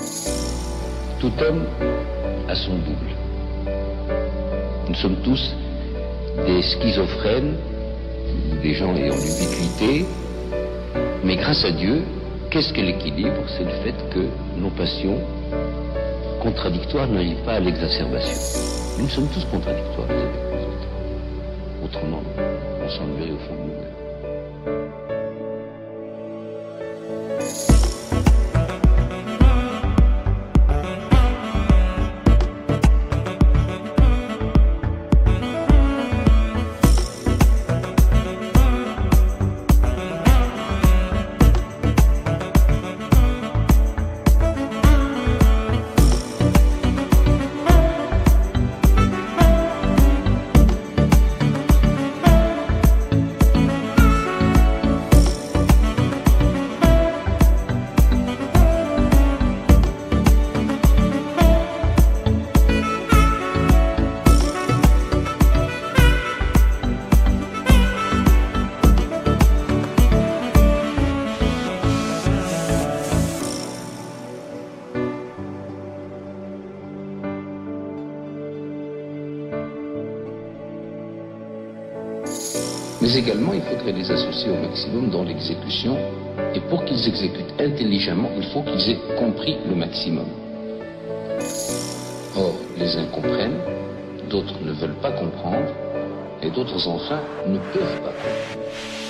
Tout homme a son double. Nous sommes tous des schizophrènes, des gens ayant l'ubiquité, mais grâce à Dieu, qu'est-ce que l'équilibre? C'est le fait que nos passions contradictoires n'arrivent pas à l'exacerbation. Nous sommes tous contradictoires les uns avec les autres. Autrement, on s'ennuierait au fond de nous-mêmes. Mais également, il faudrait les associer au maximum dans l'exécution. Et pour qu'ils exécutent intelligemment, il faut qu'ils aient compris le maximum. Or, les uns comprennent, d'autres ne veulent pas comprendre, et d'autres enfin ne peuvent pas comprendre.